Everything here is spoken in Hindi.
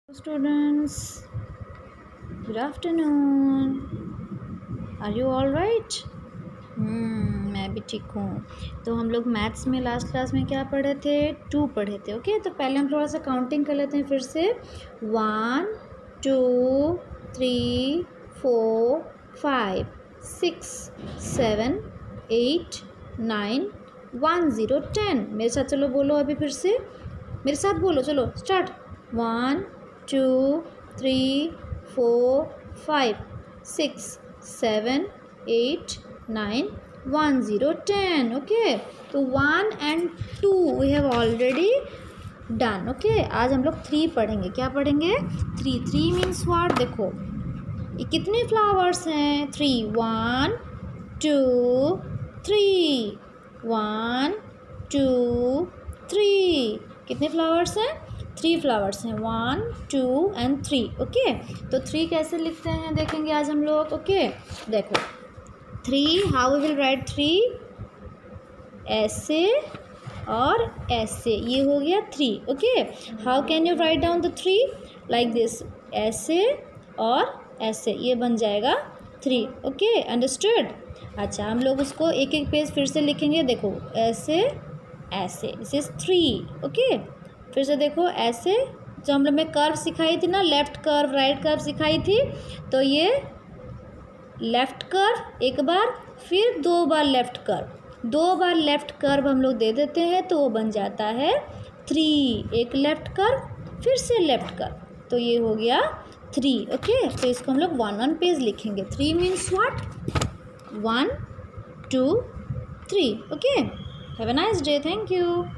Students, good afternoon. Are you all right? मैं भी ठीक हूँ। तो हम लोग मैथ्स में लास्ट क्लास में क्या पढ़े थे? 2 पढ़े थे। ओके, तो पहले हम थोड़ा सा काउंटिंग कर लेते हैं फिर से। 1 2 3 4 5 6 7 8 9 1 0 10। मेरे साथ चलो बोलो अभी फिर से, मेरे साथ बोलो, चलो स्टार्ट। 1 2 3 4 5 6 7 8 9 1 0 10। ओके, तो 1 and 2 we have already done. Okay, आज हम लोग 3 पढ़ेंगे। क्या पढ़ेंगे? 3 मीन्स व्हाट? देखो ये कितने फ्लावर्स हैं? 3 1 2 3 1 2 3। कितने फ्लावर्स हैं? 3 फ्लावर्स हैं। 1 2 and 3। ओके, तो 3 कैसे लिखते हैं देखेंगे आज हम लोग। ओके, देखो 3 हाउ वी विल राइट 3? ऐसे और ऐसे, ये हो गया 3। Okay, how can you write down the 3? Like this, ऐसे और ऐसे, ये बन जाएगा 3। Okay, understood? अच्छा, हम लोग उसको एक एक पेज फिर से लिखेंगे। देखो ऐसे ऐसे, दिस इज 3। ओके, फिर से देखो ऐसे, जो हम लोग में कर्व सिखाई थी ना, लेफ्ट कर्व राइट कर्व सिखाई थी, तो ये लेफ्ट कर्व एक बार, फिर 2 बार लेफ्ट कर्व, 2 बार लेफ्ट कर्व हम लोग दे देते हैं तो वो बन जाता है 3। एक लेफ्ट कर्व फिर से लेफ्ट कर्व, तो ये हो गया 3। ओके, तो इसको हम लोग 1 पेज लिखेंगे। 3 means what? 1 2 3। Okay, have a nice day. Thank you.